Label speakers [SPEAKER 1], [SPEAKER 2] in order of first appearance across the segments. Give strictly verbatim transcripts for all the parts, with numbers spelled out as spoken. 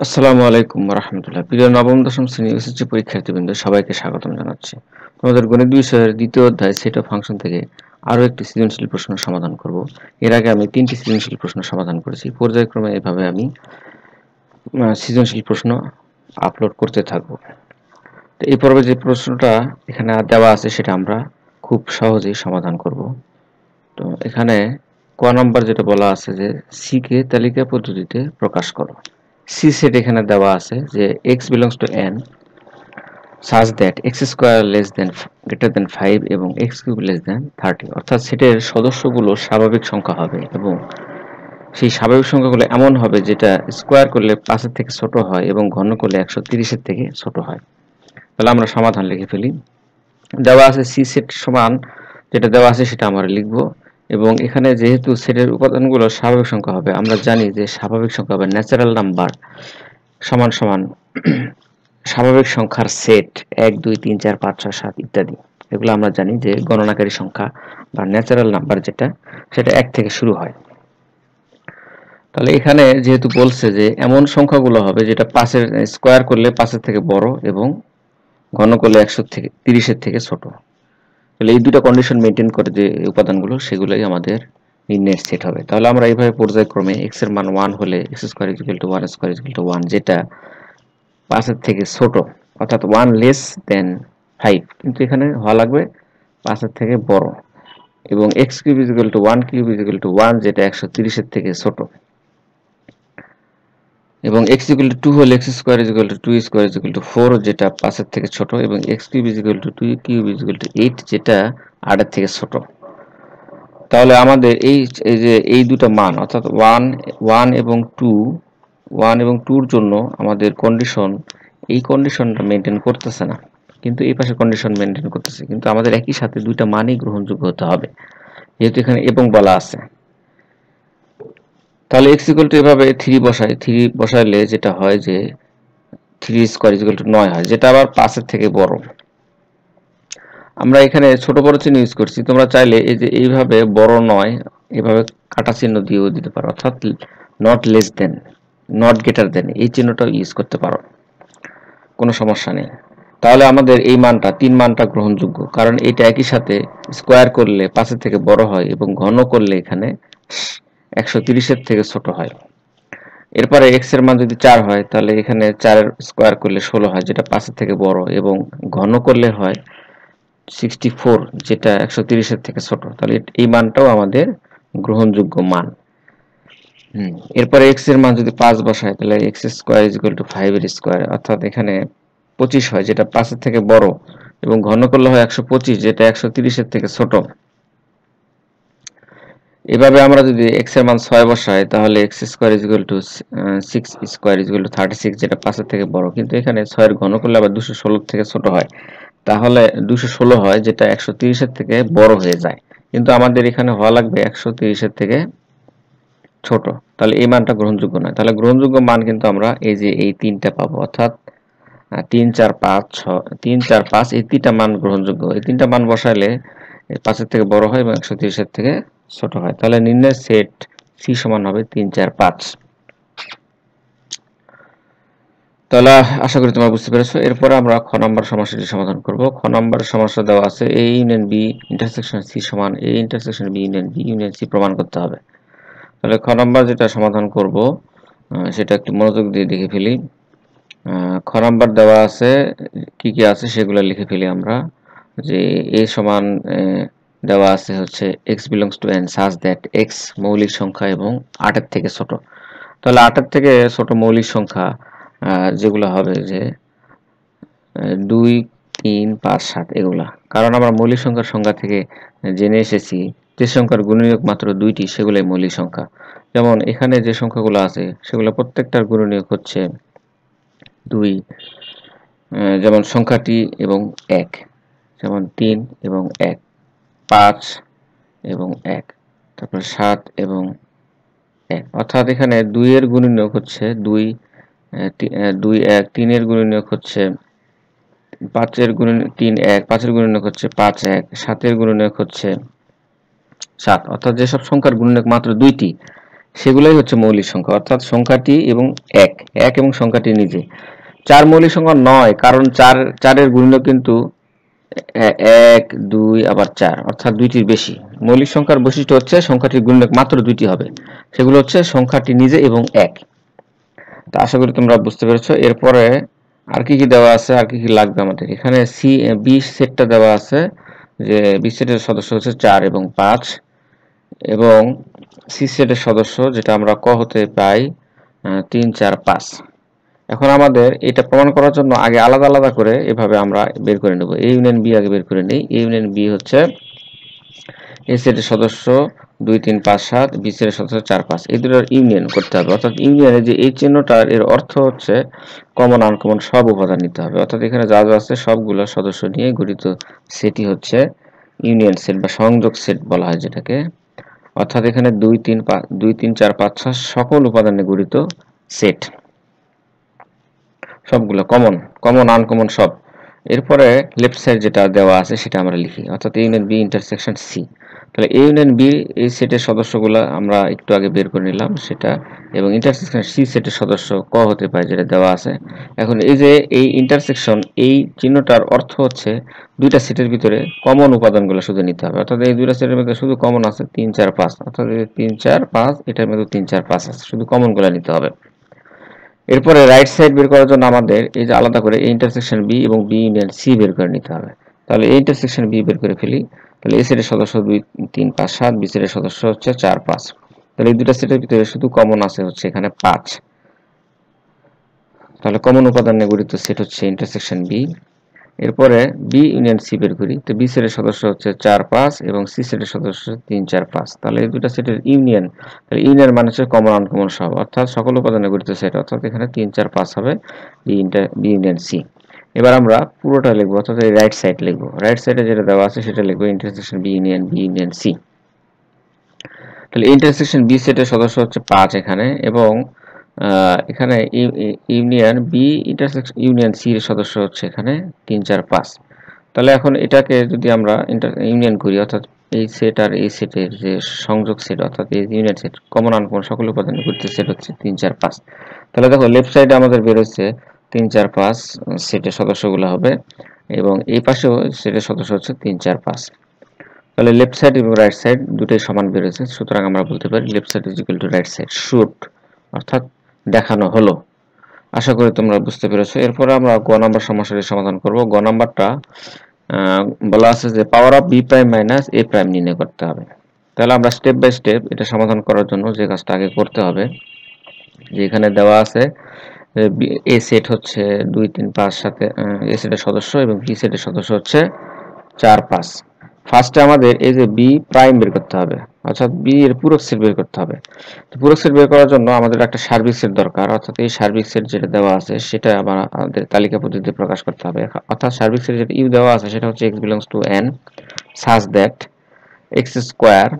[SPEAKER 1] আসসালামু আলাইকুম রাহমাতুল্লাহ। প্রিয় নবম দশম শ্রেণী এসএসসি পরীক্ষার্থীবৃন্দ, সবাইকে স্বাগতম জানাচ্ছি। তোমাদের গণিত বিষয়ের দ্বিতীয় অধ্যায় সেট অফ ফাংশন থেকে আরো একটি সৃজনশীল প্রশ্ন সমাধান করব। এর আগে আমি তিনটি সৃজনশীল প্রশ্ন সমাধান করেছি। পর্যায়ক্রমে এভাবে আমি আহ, সৃজনশীল প্রশ্ন আপলোড করতে থাকব। তো এই পর্বে যে প্রশ্নটা এখানে দেওয়া আছে সেটা আমরা খুব সহজেই সমাধান করব। তো এখানে ক নম্বর যেটা বলা আছে যে সি কে তালিকা পদ্ধতিতে প্রকাশ করো। সি সেট এখানে দেওয়া আছে যে x belongs to n such that x square less than greater than five এবং x cube less than thirty, অর্থাৎ সেটের সদস্যগুলো স্বাভাবিক সংখ্যা হবে এবং সেই স্বাভাবিক সংখ্যাগুলো এমন হবে যেটা স্কোয়ার করলে পাঁচের থেকে ছোট হয় এবং ঘন করলে একশো তিরিশের থেকে ছোট হয়। তাহলে আমরা সমাধান লিখে ফেলি। দেওয়া আছে সি সেট সমান যেটা দেওয়া আছে সেটা আমরা লিখব এবং এখানে যেহেতু সেটের উপাদানগুলো স্বাভাবিক সংখ্যা হবে, আমরা জানি যে স্বাভাবিক সংখ্যা বা ন্যাচারাল নাম্বার সমান সমান স্বাভাবিক সংখ্যার সেট এক দুই তিন চার পাঁচ ছয় সাত ইত্যাদি। এগুলো আমরা জানি যে গণনাকারী সংখ্যা বা ন্যাচারাল নাম্বার যেটা সেটা এক থেকে শুরু হয়। তাহলে এখানে যেহেতু বলছে যে এমন সংখ্যাগুলো হবে যেটা পাঁচের স্কোয়ার করলে পাঁচের থেকে বড় এবং ঘন করলে একশো থেকে তিরিশের থেকে ছোট। তাহলে এই দুটো কন্ডিশন মেনটেন করে যে উপাদানগুলো সেগুলোই আমাদের নির্ণয়ের সেট হবে। তাহলে আমরা এইভাবে পর্যায়ক্রমে এক্স এর মান ওয়ান হলে x square equal to one square equal to one, যেটা পাঁচের থেকে ছোট অর্থাৎ ওয়ান লেস দেন ফাইভ, কিন্তু এখানে হওয়া লাগবে পাঁচের থেকে বড়, এবং x cube is equal to one cube is equal to one, যেটা একশো তিরিশের থেকে ছোট, এবং এক্স ইকুয়াল টু টু হলে x square is equal to two square is equal to four, যেটা পাঁচের থেকে ছোট, এবং x cube is equal to two cube is equal to eight, যেটা আটের থেকে ছোট। তাহলে আমাদের এই এই যে এই দুটো মান অর্থাৎ ওয়ান ওয়ান এবং টু ওয়ান এবং টুর জন্য আমাদের কন্ডিশন এই কন্ডিশনটা মেনটেন করতেছে না, কিন্তু এই পাশে কন্ডিশন মেনটেন করতেছে, কিন্তু আমাদের একই সাথে দুইটা মানই গ্রহণযোগ্য হতে হবে যেহেতু এখানে এবং বলা আছে। তাহলে এক্স ইকুয়াল টু এভাবে থ্রি বসাই, থ্রি বসাইলে যেটা হয় যে থ্রি স্কোয়ার ইকুয়াল টু নয় হয়, যেটা আবার পাঁচের থেকে বড়। আমরা এখানে ছোট বড় চিহ্ন ইউজ করছি, তোমরা চাইলে এই যে এইভাবে বড় নয় এভাবে কাটা চিহ্ন দিয়েও দিতে পারো, অর্থাৎ not less than, not greater than এই চিহ্নটাও ইউজ করতে পারো, কোনো সমস্যা নেই। তাহলে আমাদের এই মানটা তিন মানটা গ্রহণযোগ্য, কারণ এটা একই সাথে স্কোয়ার করলে পাঁচের থেকে বড় হয় এবং ঘন করলে এখানে একশো তিরিশের থেকে ছোট হয়। এরপরে এক্স এর মান যদি চার হয় তাহলে এখানে চারের স্কোয়ার করলে ষোলো হয়, যেটা পাঁচের থেকে বড়, এবং ঘন করলে হয় সিক্সটি ফোর, যেটা একশো তিরিশের থেকে ছোট। তাহলে এই মানটাও আমাদের গ্রহণযোগ্য মান। হুম এরপরে এক্স এর মান যদি পাঁচ বসায় তাহলে x square is equal to five এর স্কোয়ার, অর্থাৎ এখানে পঁচিশ হয়, যেটা পাঁচের থেকে বড়, এবং ঘন করলে হয় একশো পঁচিশ, যেটা একশো তিরিশের থেকে ছোট। এভাবে আমরা যদি এক্স এর মান ছয় বসাই তাহলে x square is equal to six square is equal to thirty six, যেটা পাঁচের থেকে বড়, কিন্তু এখানে ছয়ের ঘন করলে আবার দুশো ষোলো থেকে ছোট হয়, তাহলে দুশো ষোলো হয়, যেটা একশো তিরিশের থেকে বড় হয়ে যায়, কিন্তু আমাদের এখানে হওয়া লাগবে একশো তিরিশের থেকে ছোট। তাহলে এই মানটা গ্রহণযোগ্য নয়। তাহলে গ্রহণযোগ্য মান কিন্তু আমরা এই যে এই তিনটা পাবো, অর্থাৎ তিন চার পাঁচ ছয় তিন চার পাঁচ এই তিনটা মান গ্রহণযোগ্য। এই তিনটা মান বসাইলে পাঁচের থেকে বড় হয় এবং একশো তিরিশের থেকে ছোট হয়। তাহলে নির্ণয়ের সেট সি সমান হবে তিন চার পাঁচ। তাহলে আশা করি তোমরা বুঝতে পেরেছো। এরপরে আমরা খ নম্বর সমস্যাটি সমাধান করব। খ নম্বর সমস্যা দেওয়া আছে A union B intersection C সমান A intersection B union B union C প্রমাণ করতে হবে। তাহলে খ নম্বর যেটা সমাধান করব সেটা একটু মনোযোগ দিয়ে দেখে ফেলি। খ নম্বর দেওয়া আছে কি কি আছে সেগুলো লিখে ফেলি আমরা। যে এ সমান দেওয়া আছে হচ্ছে x belongs to n such that x মৌলিক সংখ্যা এবং আটের থেকে ছোট। তাহলে আটের থেকে ছোট মৌলিক সংখ্যা যেগুলো হবে যে দুই তিন পাঁচ সাত এগুলা, কারণ আমরা মৌলিক সংখ্যার সংজ্ঞা থেকে জেনে এসেছি যে সংখ্যার গুণনীয়ক মাত্র দুইটি সেগুলোই মৌলিক সংখ্যা। যেমন এখানে যে সংখ্যাগুলো আছে সেগুলো প্রত্যেকটার গুণনীয়ক হচ্ছে দুই, যেমন সংখ্যাটি এবং এক, যেমন তিন এবং এক, পাঁচ এবং এক, তারপর সাত এবং এক, অর্থাৎ এখানে দুই এর গুণনীয়ক হচ্ছে দুই, দুই এক, তিনের গুণনীয়ক হচ্ছে পাঁচের গুণনীয়ক তিন এক, পাঁচের গুণনীয়ক হচ্ছে পাঁচ এক, সাতের গুণনীয়ক হচ্ছে সাত, অর্থাৎ যেসব সংখ্যার গুণনীয়ক মাত্র দুইটি সেগুলোই হচ্ছে মৌলিক সংখ্যা, অর্থাৎ সংখ্যাটি এবং এক এক এবং সংখ্যাটি নিজে। চার মৌলিক সংখ্যা নয়, কারণ চার চারের গুণিতক কিন্তু এক দুই আবার চার, অর্থাৎ দুইটির বেশি। মৌলিক সংখ্যার বৈশিষ্ট্য হচ্ছে সংখ্যাটির গুণিতক মাত্র দুইটি হবে, সেগুলো হচ্ছে সংখ্যাটি নিজে এবং এক। তা আশা করি তোমরা বুঝতে পেরেছো। এরপরে আর কি কি দেওয়া আছে, আর কি কি লাগবে আমাদের, এখানে সি বি সেটটা দেওয়া আছে, যে বি সেটের সদস্য হচ্ছে চার এবং পাঁচ, এবং সি সেটের সদস্য যেটা আমরা ক হতে পাই তিন চার পাঁচ। এখন আমাদের এটা প্রমাণ করার জন্য আগে আলাদা আলাদা করে এভাবে আমরা বের করে নেব। এ ইউনিয়ন বি আগে বের করে নেই। এ ইউনিয়ন বি হচ্ছে এ সেটের সদস্য দুই তিন পাঁচ সাত, বি সেটের সদস্য চার পাঁচ, এই দুটোর ইউনিয়ন করতে হবে। অর্থাৎ ইউনিয়নে যে এই চিহ্নটার এর অর্থ হচ্ছে কমন আনকমন সব উপাদান নিতে হবে। অর্থাৎ এখানে যা যা আছে সবগুলো সদস্য নিয়ে গঠিত সেটই হচ্ছে ইউনিয়ন সেট বা সংযোগ সেট বলা হয় যেটাকে। অর্থাৎ এখানে দুই তিন পাঁচ দুই তিন চার পাঁচ ছয় সকল উপাদানে গঠিত সেট, সবগুলো কমন, কমন আনকমন সব। এরপরে লেফট সাইড যেটা দেওয়া আছে সেটা আমরা লিখি, অর্থাৎ A union B intersection C. তাহলে এ ইউনিয়ন বি এই সেটের সদস্যগুলো আমরা একটু আগে বের করে নিলাম সেটা, এবং ইন্টারসেকশন সি সেটের সদস্য ক হতে পারে যেটা দেওয়া আছে। এখন এই যে এই ইন্টারসেকশন, এই চিহ্নটার অর্থ হচ্ছে দুইটা সেটের ভিতরে কমন উপাদানগুলো শুধু নিতে হবে। অর্থাৎ এই দুইটা সেটের মধ্যে শুধু কমন আছে তিন চার পাঁচ, অর্থাৎ এই তিন চার পাঁচ এটার মধ্যে তিন চার পাঁচ আছে, শুধু কমনগুলো নিতে হবে। এরপরে রাইট সাইড বের করার জন্য আমাদের এই যে আলাদা করে এই ইন্টারসেকশন বি এবং বি ইউনিয়ন সি বের করে নিতে হবে। তাহলে এই ইন্টারসেকশন বি বের করে ফেলি। তাহলে এই সেটের সদস্য দুই তিন পাঁচ সাত, বি সেটের সদস্য হচ্ছে চার পাঁচ। তাহলে এই দুটো সেটের ভিতরে শুধু কমন আছে হচ্ছে এখানে পাঁচ। তাহলে কমন উপাদান নিয়ে গঠিত সেট হচ্ছে ইন্টারসেকশন বি। এরপরে বি ইউনিয়ন সি বের করি। তো বি সেটের সদস্য হচ্ছে চার পাঁচ এবং সি সেটের সদস্য তিন চার পাঁচ। তাহলে এই দুটো সেটের ইউনিয়ন, তাহলে ইউনিয়ন মানে হচ্ছে কমন আনকমন সব, অর্থাৎ সকল উপাদানে গঠিত সেট, অর্থাৎ এখানে তিন চার পাঁচ হবে B inter B union C. এবার আমরা পুরোটা লিখবো, অর্থাৎ এই রাইট সাইড লিখবো। রাইট সাইডে যেটা দেওয়া আছে সেটা লিখবো intersection B union B union C. তাহলে ইন্টারসেকশন বি সেটের সদস্য হচ্ছে পাঁচ এখানে, এবং এখানে union B intersection union C এর সদস্য হচ্ছে এখানে তিন চার পাঁচ। তাহলে এখন এটাকে যদি আমরা ইউনিয়ন করি, অর্থাৎ এই সেট আর এই সেটের যে সংযোগ সেট, অর্থাৎ এই ইউনিয়ন সেট কমন আনকমন সকল উপাদানের গঠিত সেট হচ্ছে তিন চার পাঁচ। তাহলে দেখো লেফট সাইডে আমাদের বের হচ্ছে তিন চার পাঁচ সেটের সদস্যগুলো হবে, এবং এই পাশেও সেটের সদস্য হচ্ছে তিন চার পাঁচ। তাহলে লেফট সাইড এবং রাইট সাইড দুটোই সমান বের হয়েছে, সুতরাং আমরা বলতে পারি left side is equal to right side should, অর্থাৎ দেখানো হলো। আশা করি তোমরা বুঝতে পেরেছো। এরপরে আমরা গ নাম্বার সমস্যাটি সমাধান করব। গ নাম্বারটা বলা আছে যে power of B prime minus A prime নির্ণয় করতে হবে। তাহলে আমরা স্টেপ বাই স্টেপ এটা সমাধান করার জন্য যে কাজটা আগে করতে হবে, যে এখানে দেওয়া আছে এ সেট হচ্ছে দুই তিন পাঁচ সাথে এ সেটের সদস্য এবং বি সেটের সদস্য হচ্ছে চার পাঁচ। ফার্স্টে আমাদের এই যে বি প্রাইম বের করতে হবে, অর্থাৎ বি এর পূরক সেট বের করতে হবে। তো পূরক সেট বের করার জন্য আমাদের একটা সার্বিক সেট দরকার, অর্থাৎ এই সার্বিক সেট যেটা দেওয়া আছে সেটা আমাদের তালিকা পদ্ধতিতে প্রকাশ করতে হবে। অর্থাৎ সার্বিক সেট যেটা ইউ দেওয়া আছে সেটা হচ্ছে x belongs to N such that x square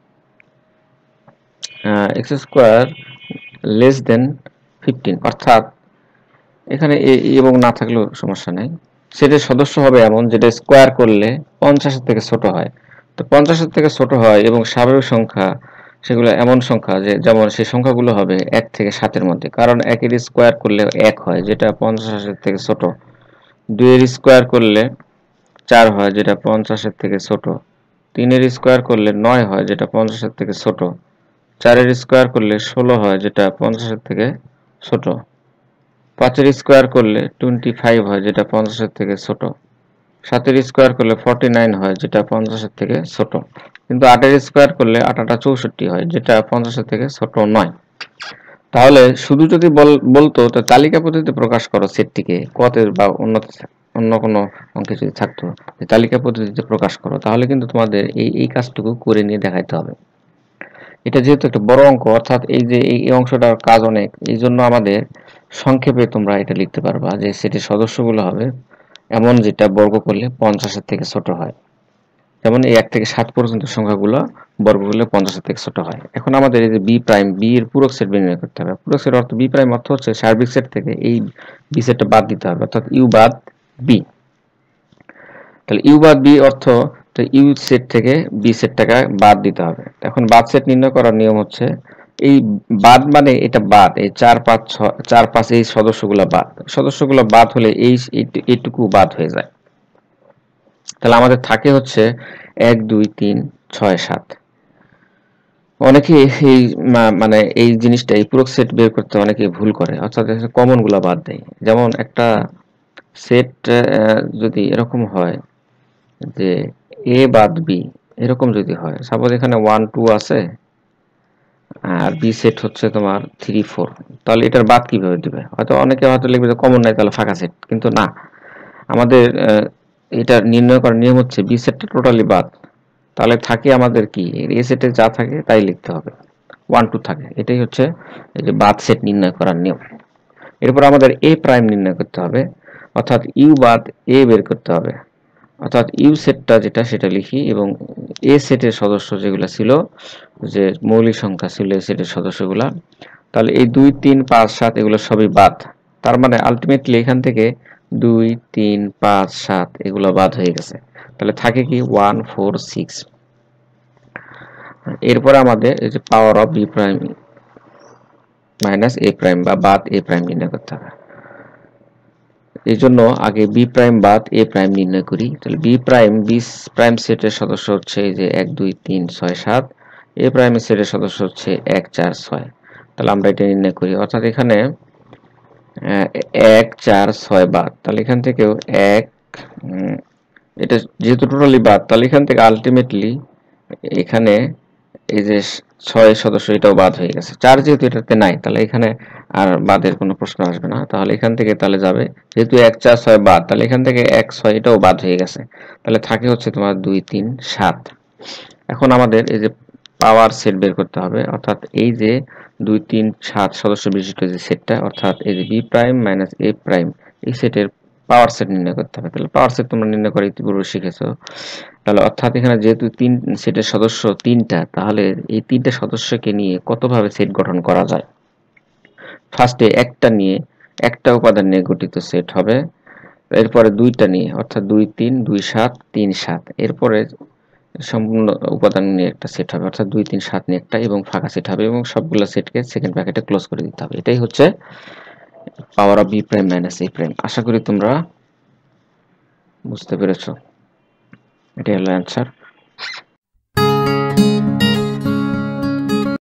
[SPEAKER 1] x square less than fifteen, অর্থাৎ এখানে এ এবং না থাকলেও সমস্যা নেই। সেটের সদস্য হবে এমন যেটা স্কোয়ার করলে পঞ্চাশের থেকে ছোট হয়। তো পঞ্চাশের থেকে ছোট হয় এবং স্বাভাবিক সংখ্যা সেগুলো এমন সংখ্যা যে যেমন সেই সংখ্যাগুলো হবে এক থেকে সাতের মধ্যে, কারণ একের স্কোয়ার করলে এক হয় যেটা পঞ্চাশের থেকে ছোট, দুইয়ের স্কোয়ার করলে চার হয় যেটা পঞ্চাশের থেকে ছোট, তিনের স্কোয়ার করলে নয় হয় যেটা পঞ্চাশের থেকে ছোট, চারের স্কোয়ার করলে ষোলো হয় যেটা পঞ্চাশের থেকে ছোট, পাঁচের স্কোয়ার করলে টোয়েন্টি ফাইভ হয় যেটা পঞ্চাশের থেকে ছোট, সাতের স্কোয়ার করলে ফর্টি নাইন হয় যেটা পঞ্চাশের থেকে ছোট, কিন্তু আটের স্কোয়ার করলে আটাটা চৌষট্টি হয় যেটা পঞ্চাশের থেকে ছোট নয়। তাহলে শুধু যদি বলতো তো তালিকা পদ্ধতিতে প্রকাশ করো সেটটিকে কতের বা অন্য অন্য কোনো অঙ্কে যদি থাকতো তালিকা পদ্ধতিতে প্রকাশ করো, তাহলে কিন্তু তোমাদের এই এই কাজটুকু করে নিয়ে দেখাইতে হবে। এটা যেহেতু একটা বড় অঙ্ক, অর্থাৎ এই যে এই অংশটার কাজ অনেক, এই জন্য আমাদের সংক্ষেপে তোমরা এটা লিখতে পারবা যে সেটের সদস্যগুলো হবে এমন যেটা বর্গ করলে পঞ্চাশের থেকে ছোট হয়। যেমন এই এক থেকে সাত পর্যন্ত সংখ্যাগুলো বর্গ করলে পঞ্চাশের থেকে ছোট হয়। এখন আমাদের এই যে বি প্রাইম বি এর পূরক সেট নির্ণয় করতে হবে। পূরক সেট অর্থ বি প্রাইম অর্থ হচ্ছে সার্বিক সেট থেকে এই বি সেটটা বাদ দিতে হবে, অর্থাৎ ইউ বাদ বি। তাহলে ইউ বাদ বি অর্থ তো ইউ সেট থেকে বি সেটটাকে বাদ দিতে হবে। এখন বাদ সেট নির্ণয় করার নিয়ম হচ্ছে এই বাদ মানে এটা বাদ, এই চার পাঁচ ছয় চার পাঁচ এই সদস্যগুলো বাদ, সদস্যগুলো বাদ হলে এই এইটুকু বাদ হয়ে যায়। তাহলে আমাদের থাকে হচ্ছে এক দুই তিন ছয় সাত। অনেকে এই মানে এই জিনিসটা এই পুরো সেট বের করতে অনেকে ভুল করে, অর্থাৎ কমন গুলা বাদ দেয়। যেমন একটা সেট যদি এরকম হয় যে এ বাদ বি, এরকম যদি হয়, সাপোজ এখানে ওয়ান টু আছে আর বি সেট হচ্ছে তোমার থ্রি ফোর, তাহলে এটার বাদ কিভাবে দিবে? হয়তো অনেকে হয়তো লিখবে যে কমন নাই তাহলে ফাঁকা সেট, কিন্তু না, আমাদের এটা নির্ণয় করার নিয়ম হচ্ছে বি সেটটা টোটালি বাদ। তাহলে থাকে আমাদের কি, এ সেটে যা থাকে তাই লিখতে হবে, ওয়ান টু থাকে, এটাই হচ্ছে এই যে বাদ সেট নির্ণয় করার নিয়ম। এরপর আমাদের এ প্রাইম নির্ণয় করতে হবে, অর্থাৎ ইউ বাদ এ বের করতে হবে, অর্থাৎ ইউ সেটটা যেটা সেটা লিখি এবং এ সেটের সদস্য যেগুলো ছিল, যে মৌলিক সংখ্যা ছিল এ সেটের সদস্যগুলা, তাহলে এই দুই তিন পাঁচ সাত এগুলো সবই বাদ। তার মানে আলটিমেটলি এখান থেকে দুই তিন পাঁচ সাত এগুলো বাদ হয়ে গেছে। তাহলে থাকে কি ওয়ান ফোর সিক্স। এরপরে আমাদের এই যে power of B prime minus A prime বা বাদ এ প্রাইম নির্ণয় করতে হবে। এই জন্য আগে বি প্রাইম বাদ এ প্রাইম নির্ণয় করি। তাহলে বি প্রাইম বি প্রাইম সেটের সদস্য হচ্ছে এই যে এক দুই তিন ছয় সাত, এ প্রাইম সেটের সদস্য হচ্ছে এক চার ছয়। তাহলে আমরা এটা নির্ণয় করি, অর্থাৎ এখানে এক চার ছয় বাদ, তাহলে এখান থেকেও এক, এটা যেহেতু টোটালি বাদ, তাহলে এখান থেকে আলটিমেটলি এখানে এই যে ছয় সদস্য এটাও বাদ হয়ে গেছে। চার যেহেতু এটাতে নাই, তাহলে এখানে আর বাদের কোনো প্রশ্ন আসবে না। তাহলে এখান থেকে তাহলে যাবে, যেহেতু এক চার ছয় বাদ, তাহলে এখান থেকে এক ছয় এটাও বাদ হয়ে গেছে। তাহলে থাকে হচ্ছে তোমার দুই তিন সাত। এখন আমাদের এই যে পাওয়ার সেট বের করতে হবে, অর্থাৎ এই যে দুই তিন সাত সদস্য বিশিষ্ট যে সেটটা, অর্থাৎ এই যে B prime minus A prime এই সেটের পাওয়ার সেট নির্ণয় করতে হবে। তাহলে পাওয়ার সেট তোমরা নির্ণয় করে ইতিপূর্বে শিখেছো। তাহলে অর্থাৎ এখানে যেহেতু তিন সেটের সদস্য তিনটা, তাহলে এই তিনটা সদস্যকে নিয়ে কতভাবে সেট গঠন করা যায়। ফার্স্টে একটা নিয়ে, একটা উপাদান নিয়ে গঠিত সেট হবে, এরপরে দুইটা নিয়ে, অর্থাৎ দুই তিন দুই সাত তিন সাত, এরপরে সম্পূর্ণ উপাদান নিয়ে একটা সেট হবে, অর্থাৎ দুই তিন সাত নিয়ে একটা, এবং ফাঁকা সেট হবে, এবং সবগুলো সেটকে সেকেন্ড ব্র্যাকেটে ক্লোজ করে দিতে হবে। এটাই হচ্ছে power of B prime minus A prime. আশা করি তোমরা বুঝতে পেরেছো। এটাই হলো অ্যান্সার।